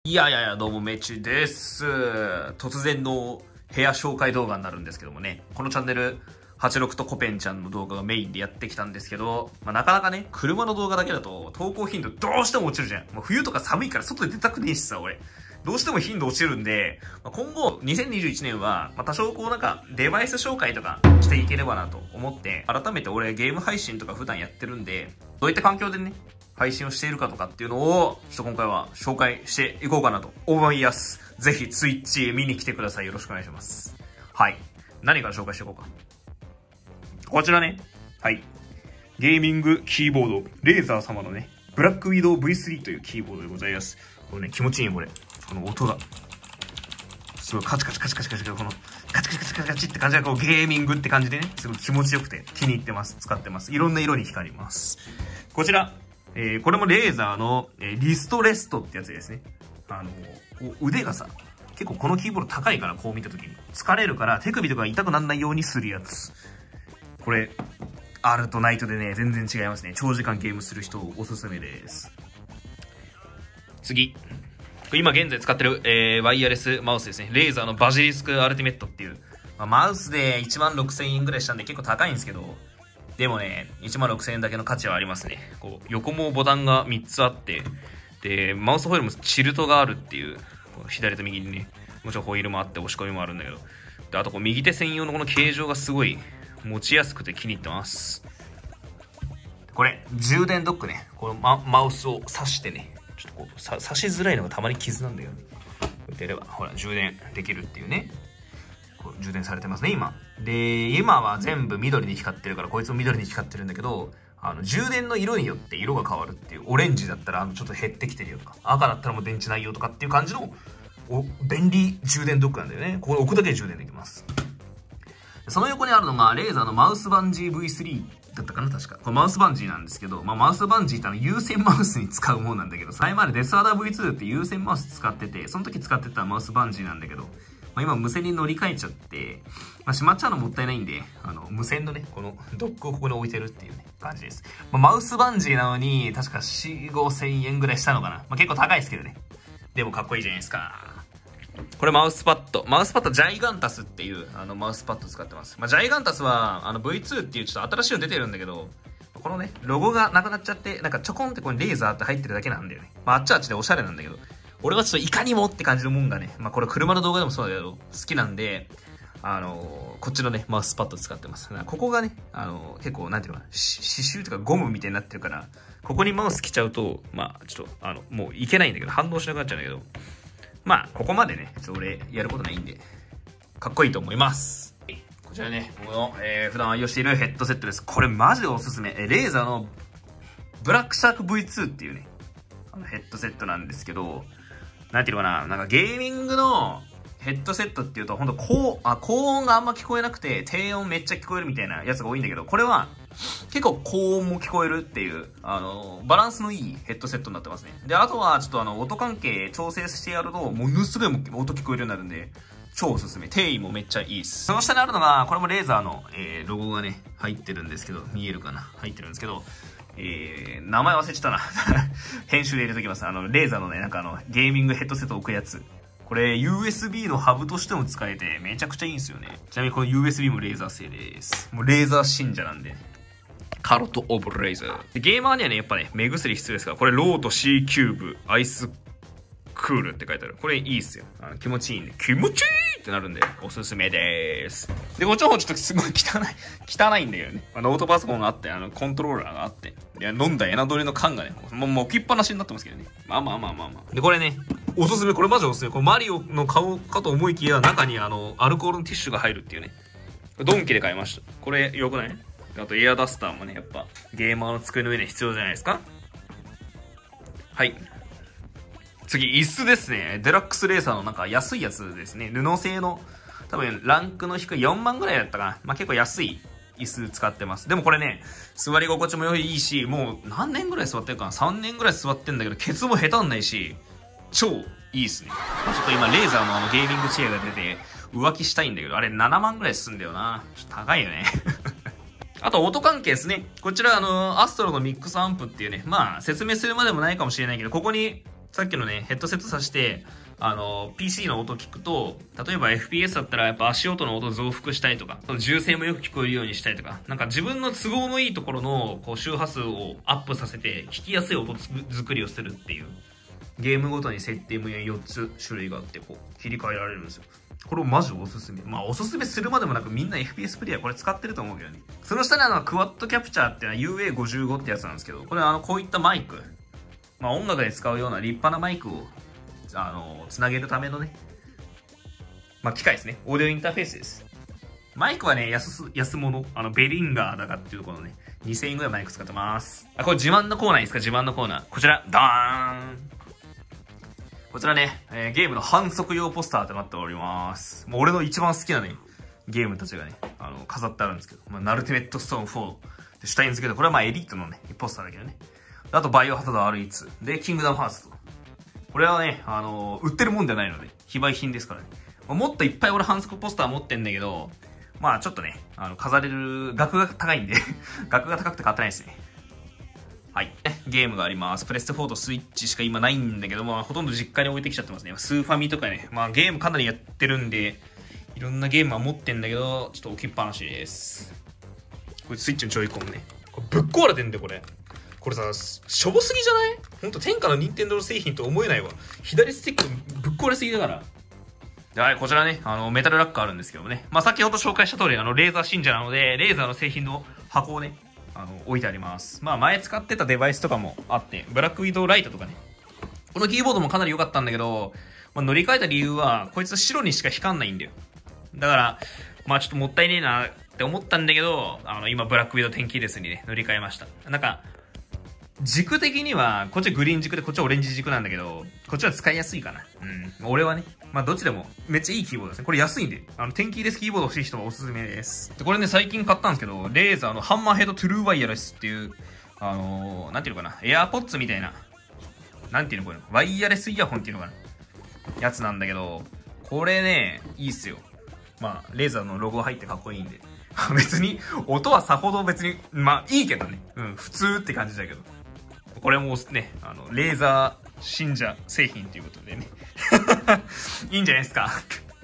いやいやいや、どうも、めちです。突然の部屋紹介動画になるんですけどもね、このチャンネル、86とコペンちゃんの動画がメインでやってきたんですけど、なかなかね、車の動画だけだと投稿頻度どうしても落ちるじゃん。もう冬とか寒いから外で出たくねえしさ、俺。どうしても頻度落ちるんで、今後、2021年は、多少こうなんか、デバイス紹介とかしていければなと思って、改めて俺ゲーム配信とか普段やってるんで、どういった環境でね、配信をしているかとかっていうのを、ちょっと今回は紹介していこうかなと思います。ぜひ、ツイッチ見に来てください。よろしくお願いします。はい。何から紹介していこうか。こちらね。はい。ゲーミングキーボード、レーザー様のね、ブラックウィドウ V3 というキーボードでございます。これね、気持ちいいよ、これ。この音が。すごいカチカチカチカチカチ、この、カチカチカチカチカチって感じがこうゲーミングって感じでね、すごい気持ちよくて気に入ってます。使ってます。いろんな色に光ります。こちら。これもレーザーの、リストレストってやつですね。腕がさ、結構このキーボード高いからこう見た時に。疲れるから手首とか痛くならないようにするやつ。これ、あるとないとでね、全然違いますね。長時間ゲームする人おすすめです。次。今現在使ってる、ワイヤレスマウスですね。レーザーのバジリスクアルティメットっていう。マウスで16,000円ぐらいしたんで結構高いんですけど、でもね、16,000円だけの価値はありますね。こう、横もボタンが3つあって、で、マウスホイールもチルトがあるっていう、左と右にね、もちろんホイールもあって押し込みもあるんだけど、で、あとこう右手専用のこの形状がすごい持ちやすくて気に入ってます。これ、充電ドックね。このマウスを挿してね、ちょっとこう、挿しづらいのがたまに傷なんだよね。こうやってやれば、ほら、充電できるっていうね。充電されてますね、今。で、今は全部緑に光ってるから、こいつも緑に光ってるんだけど、充電の色によって色が変わるっていう。オレンジだったら、ちょっと減ってきてるよとか、赤だったらもう電池ないよとかっていう感じの、便利充電ドックなんだよね。ここに置くだけで充電できます。その横にあるのが、レーザーのマウスバンジー V3 だったかな、確か。これマウスバンジーなんですけど、マウスバンジーって有線マウスに使うものなんだけど、前までデスアダ V2 って有線マウス使ってて、その時使ってたマウスバンジーなんだけど、今無線に乗り換えちゃって、しまっちゃうのもったいないんで、無線のね、このドックをここに置いてるっていうね、感じです。マウスバンジーなのに、確か4、5千円ぐらいしたのかな。結構高いですけどね。でもかっこいいじゃないですか。これマウスパッド。マウスパッドジャイガンタスっていうマウスパッド使ってます。ジャイガンタスはV2 っていうちょっと新しいの出てるんだけど、このね、ロゴがなくなっちゃって、なんかちょこんってここにレーザーって入ってるだけなんだよね。あっちはあっちでおしゃれなんだけど。俺はちょっといかにもって感じのもんがね、これ車の動画でもそうだけど、好きなんで、こっちのね、マウスパッド使ってます。ここがね、結構、なんていうのかな、刺繍とかゴムみたいになってるから、ここにマウス来ちゃうと、ちょっと、もういけないんだけど、反応しなくなっちゃうんだけど、ここまでね、ちょっと俺、やることないんで、かっこいいと思います。こちらね、僕の、普段愛用しているヘッドセットです。これマジでおすすめ。レーザーの、ブラックシャーク V2 っていうね、ヘッドセットなんですけど、なんていうのかな、なんかゲーミングのヘッドセットっていうと、ほんと高音があんま聞こえなくて、低音めっちゃ聞こえるみたいなやつが多いんだけど、これは結構高音も聞こえるっていう、バランスのいいヘッドセットになってますね。で、あとはちょっと音関係調整してやると、ものすごい音聞こえるようになるんで、超おすすめ。定位もめっちゃいいです。その下にあるのが、これもレーザーの、ロゴがね、入ってるんですけど、見えるかな？入ってるんですけど、名前忘れちゃったな。編集で入れときます。レーザーのね、なんかゲーミングヘッドセット置くやつ。これ、USB のハブとしても使えて、めちゃくちゃいいんですよね。ちなみにこの USB もレーザー製です。もうレーザー信者なんで。カロット・オブ・レーザー。ゲーマーにはね、やっぱね、目薬必要ですから、これ、ロート C キューブ、アイスクールって書いてある。これいいっすよ。気持ちいいんで。気持ちいいってなるんで、おすすめでーす。で、こっちの方ちょっとすごい汚いんだけどね。ノートパソコンがあって、コントローラーがあって。いや、飲んだエナドリの缶がね、もう置きっぱなしになってますけどね。で、これね、おすすめ、これマジおすすめ。これマリオの顔かと思いきや、中にアルコールのティッシュが入るっていうね。ドンキで買いました。これ、よくない？あと、エアダスターもね、やっぱ、ゲーマーの机の上に必要じゃないですか？はい。次、椅子ですね。デラックスレーサーのなんか安いやつですね。布製の、多分ランクの低い4万ぐらいだったかな。結構安い椅子使ってます。でもこれね、座り心地もいいし、もう何年ぐらい座ってるかな？ 3 年ぐらい座ってんだけど、ケツも下手んないし、超いいっすね。ちょっと今レーザーのゲーミングチェアが出て、浮気したいんだけど、あれ7万ぐらいすんだよな。ちょっと高いよね。あと音関係ですね。こちらアストロのミックスアンプっていうね、説明するまでもないかもしれないけど、ここにさっきのね、ヘッドセットさして、PC の音聞くと、例えば FPS だったらやっぱ足音の音を増幅したりとか、銃声もよく聞こえるようにしたりとか、なんか自分の都合のいいところのこう周波数をアップさせて、聞きやすい音作りをするっていう、ゲームごとに設定も4つ種類があって、こう、切り替えられるんですよ。これをマジおすすめ。まあ、おすすめするまでもなくみんな FPS プレイヤーこれ使ってると思うけどね。その下にクワッドキャプチャーっていうのは UA55 ってやつなんですけど、これこういったマイク。まあ、音楽で使うような立派なマイクを、つなげるためのね、まあ、機械ですね。オーディオインターフェースです。マイクはね、安物。ベリンガーだかっていうところのね、2000円ぐらいマイク使ってます。これ自慢のコーナーいいですか？自慢のコーナー。こちら、ダーン！こちらね、ゲームの反則用ポスターとなっております。もう俺の一番好きなね、ゲームたちがね、飾ってあるんですけど、まあ、ナルティメットストーン4でシュタインズけど、これはまあエリートのね、ポスターだけどね。あと、バイオハザード R2。で、キングダムハーツと。これはね、売ってるもんじゃないので、非売品ですからね。もっといっぱい俺反則ポスター持ってんだけど、まあちょっとね、飾れる額が高いんで、額が高くて買ってないですね。はい。ゲームがあります。プレステ4とスイッチしか今ないんだけど、まあほとんど実家に置いてきちゃってますね。スーファミとかね、まあゲームかなりやってるんで、いろんなゲームは持ってんだけど、ちょっと置きっぱなしです。これスイッチのジョイコンね。これぶっ壊れてんだよ、これ。これさ、しょぼすぎじゃない？ほんと天下の任天堂製品と思えないわ。左スティックぶっ壊れすぎだから。で、はい、こちらね、メタルラックあるんですけどもね。まあ、先ほど紹介した通り、レーザー信者なので、レーザーの製品の箱をね、置いてあります。まあ、前使ってたデバイスとかもあって、ブラックウィドウライトとかね。このキーボードもかなり良かったんだけど、まあ、乗り換えた理由は、こいつ白にしか光んないんだよ。だから、まあ、ちょっともったいねえなって思ったんだけど、今、ブラックウィドウ10キーレスにね、乗り換えました。なんか、軸的には、こっちはグリーン軸でこっちはオレンジ軸なんだけど、こっちは使いやすいかな。うん。俺はね。まあどっちでもめっちゃいいキーボードですね。これ安いんで。10キーレスキーボード欲しい人はおすすめです。で、これね、最近買ったんですけど、レーザーのハンマーヘッドトゥルーワイヤレスっていう、なんていうのかな。エアーポッツみたいな。なんていうのこれ。ワイヤレスイヤホンっていうのかな。やつなんだけど、これね、いいっすよ。まあ、レーザーのロゴ入ってかっこいいんで。別に、音はさほど別に、まあいいけどね。うん、普通って感じだけど。これもね、レーザー信者製品ということでね。いいんじゃないですか。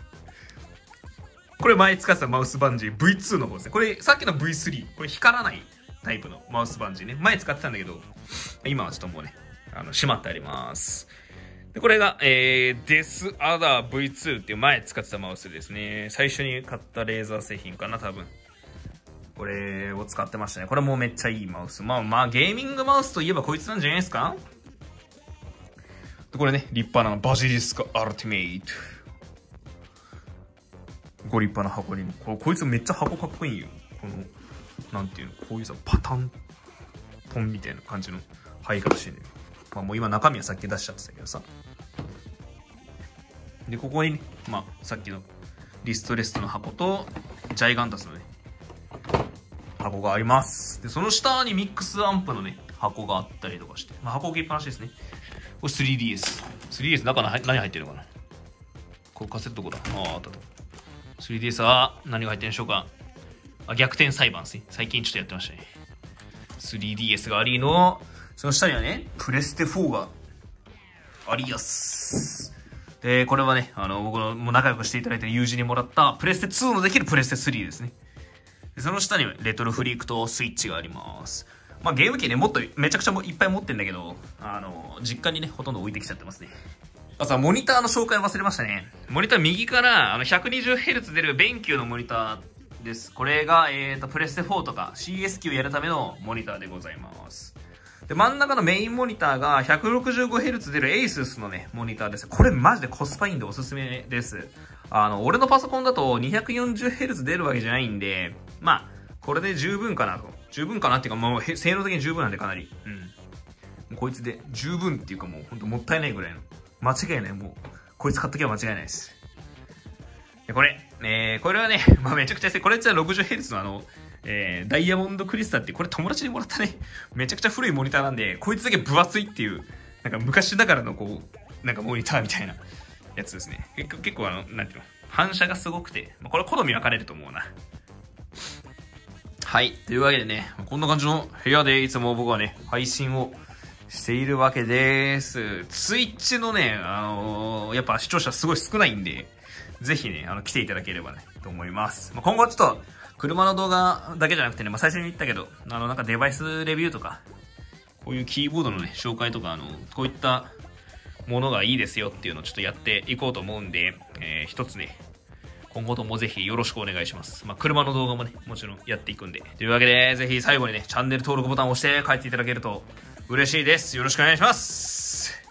これ前使ってたマウスバンジー V2 の方ですね。これさっきの V3。これ光らないタイプのマウスバンジーね。前使ってたんだけど、今はちょっともうね、しまってあります。で、これが、デスアダー V2 っていう前使ってたマウスですね。最初に買ったレーザー製品かな、多分。これを使ってましたね。これもめっちゃいいマウス。まあ、ゲーミングマウスといえばこいつなんじゃないですか？で、これね、立派なバジリスクアルティメイト。ご立派な箱に。こいつめっちゃ箱かっこいいよ。この、なんていうの、こういうさ、パタン、ポンみたいな感じの入り方してる。まあもう今中身はさっき出しちゃってたけどさ。で、ここにね、まあ、さっきのリストレストの箱と、ジャイガンタスのね、箱があります。で、その下にミックスアンプのね、箱があったりとかして。まあ、箱置きっぱなしですね。これ 3DS。3DS 中に何入ってるのかな？これカセットこだ。あったと。3DS は何が入ってるんでしょうか？逆転裁判ですね。最近ちょっとやってましたね。3DS がありの、その下にはね、プレステ4がありやす。で、これはね、僕のもう仲良くしていただいてる友人にもらったプレステ2のできるプレステ3ですね。その下にレトロフリークとスイッチがあります。まあゲーム機ね、もっとめちゃくちゃいっぱい持ってんだけど、実家にね、ほとんど置いてきちゃってますね。あとはモニターの紹介忘れましたね。モニター右から、120Hz 出るベンキューのモニターです。これが、プレステ4とか CS 級やるためのモニターでございます。で、真ん中のメインモニターが 165Hz 出る ASUS のね、モニターです。これマジでコスパいいんでおすすめです。俺のパソコンだと 240Hz 出るわけじゃないんで、まあ、これで十分かなと。十分かなっていうか、もう性能的に十分なんでかなり。うん。もうこいつで十分っていうかもうほんともったいないぐらいの。間違いない。もう、こいつ買っとけば間違いないです。で、これはね、まあめちゃくちゃ安い。これ実は 60Hz のダイヤモンドクリスタルって、これ友達にもらったね、めちゃくちゃ古いモニターなんで、こいつだけ分厚いっていう、なんか昔だからのこう、なんかモニターみたいなやつですね。結構なんていうの、反射がすごくて、これ好み分かれると思うな。はい。というわけでね、こんな感じの部屋でいつも僕はね、配信をしているわけです。ツイッチのね、やっぱ視聴者すごい少ないんで、ぜひね、来ていただければね、と思います。まあ、今後ちょっと、車の動画だけじゃなくてね、まあ、最初に言ったけど、なんかデバイスレビューとか、こういうキーボードのね、紹介とか、こういったものがいいですよっていうのをちょっとやっていこうと思うんで、一つね、今後ともぜひよろしくお願いします。まあ、車の動画もね、もちろんやっていくんで。というわけで、ぜひ最後にね、チャンネル登録ボタンを押して帰っていただけると嬉しいです。よろしくお願いします。